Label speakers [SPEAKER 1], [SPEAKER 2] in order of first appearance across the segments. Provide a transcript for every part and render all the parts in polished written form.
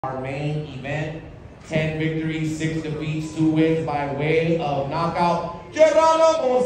[SPEAKER 1] Our main event, 10 victories, 6 defeats, 2 wins by way of knockout. Geronimo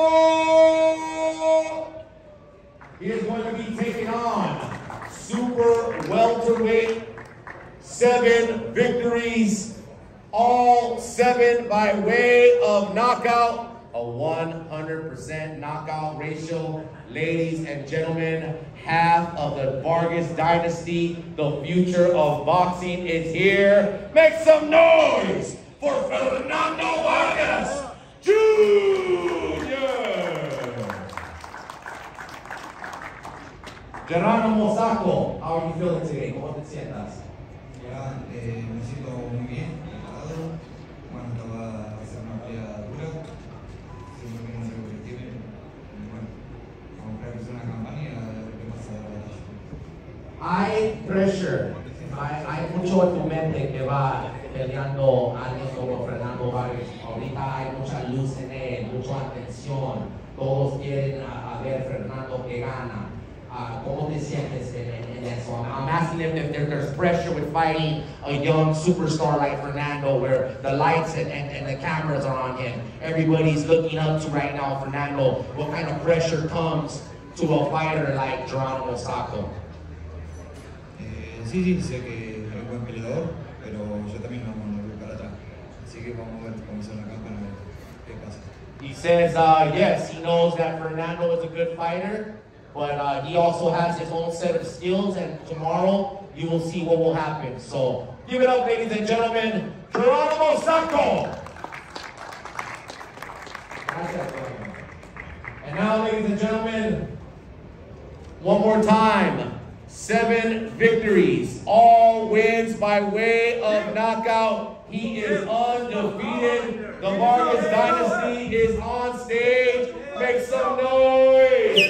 [SPEAKER 1] Sacco! He is going to be taking on super welterweight, 7 victories, all 7 by way of knockout. A 100% knockout ratio. Ladies and gentlemen, half of the Vargas dynasty, the future of boxing is here. Make some noise for Fernando Vargas Jr. Geronimo Sacco, how are you feeling today? ¿Cómo te sientas?
[SPEAKER 2] Ya, me siento muy bien, preparado. Bueno, esta va a ser una pelea dura. Siempre que no sé lo que tiene. Bueno, vamos a esperar que sea una campaña y a ver qué pasa ahora.
[SPEAKER 1] Hay pressure, hay mucho en tu mente que va peleando alguien como Fernando Vargas. Ahorita hay mucha luz en él, mucha atención. Todos quieren a ver Fernando que gana. ¿Cómo te sientes en eso? I'm asking if there's pressure with fighting a young superstar like Fernando, where the lights and the cameras are on him. Everybody's looking up to right now Fernando. What kind of pressure comes to a fighter like Geronimo Sacco?
[SPEAKER 2] Sí, sé que es un buen peleador, pero yo también no voy para atrás. Así que vamos a ver cómo se la campan, a ver qué pasa.
[SPEAKER 1] He says, yes, he knows that Fernando is a good fighter, but he also has his own set of skills, and tomorrow you will see what will happen. So give it up, ladies and gentlemen, Geronimo Sacco! And now, ladies and gentlemen, one more time. 7 victories, all wins by way of knockout. He is undefeated. The Vargas dynasty is on stage. Make some noise.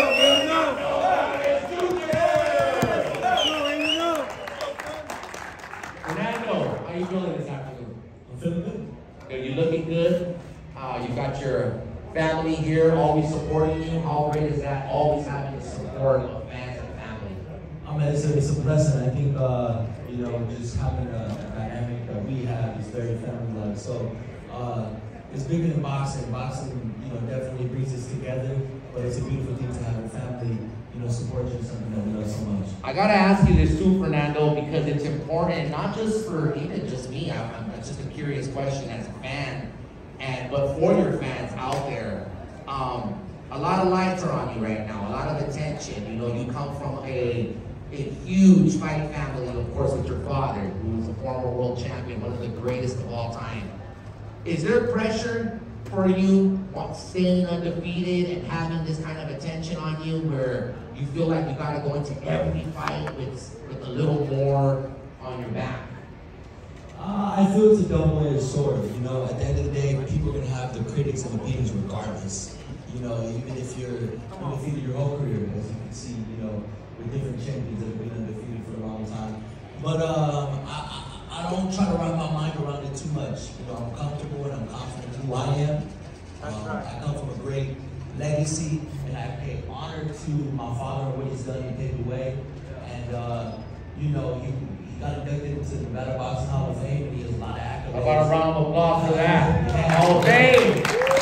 [SPEAKER 1] Fernando, how you feeling this afternoon?
[SPEAKER 3] I'm feeling good.
[SPEAKER 1] Good. You're looking good. You've got your family here, always supporting you. How great is that? Always having the support of fans and family.
[SPEAKER 3] I mean, it's a blessing. I think, just having a dynamic that we have is very family-like. So, it's bigger than boxing. Boxing, definitely brings us together. But it's a beautiful thing to have a family, support you in something that we love so much.
[SPEAKER 1] I gotta ask you this too, Fernando, because it's important, not just for even just me. It's just a curious question as a fan, but for your fans out there. A lot of lights are on you right now, a lot of attention. You come from a huge fight family, of course, with your father, who's a former world champion, one of the greatest of all time. Is there pressure for you staying undefeated and having this kind of attention on you, where you feel like you gotta go into every fight with a little more on your back?
[SPEAKER 3] I feel it's a double-edged sword. At the end of the day, people are gonna have the critics and opinions regardless. Even if you're undefeated your whole career, as you can see, with different champions that have been undefeated for a long time. But I don't try to wrap my mind around it too much. I'm comfortable and I'm confident in who I am. I come from a great legacy, and I pay honor to my father and what he's done and paved the way. And he got inducted into the Battle Boxing Hall of Fame, and he has a lot of accolades.
[SPEAKER 1] How about a round of applause for that? Hall of Fame!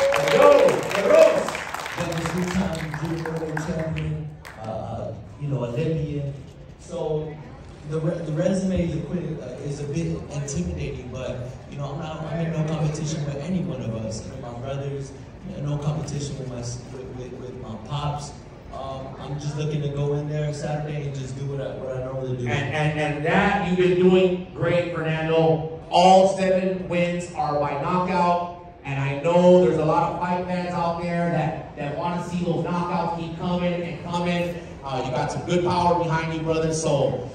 [SPEAKER 3] Two-time junior world champion, Olympian. So the resume is a bit intimidating, but I'm in no competition with any one of us. My brothers, no competition with my pops. I'm just looking to go in there Saturday and just do what I normally do.
[SPEAKER 1] And that you've been doing great, Fernando. All 7 wins are by knockout. And I know there's a lot of fight fans out there that want to see those knockouts keep coming and coming. You got some good power behind you, brother. So